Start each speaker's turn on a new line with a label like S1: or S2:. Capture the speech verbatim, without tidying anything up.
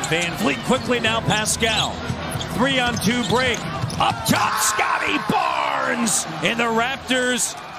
S1: Van Vliet quickly now, Pascal. Three on two break. Up top, Scottie Barnes. And the Raptors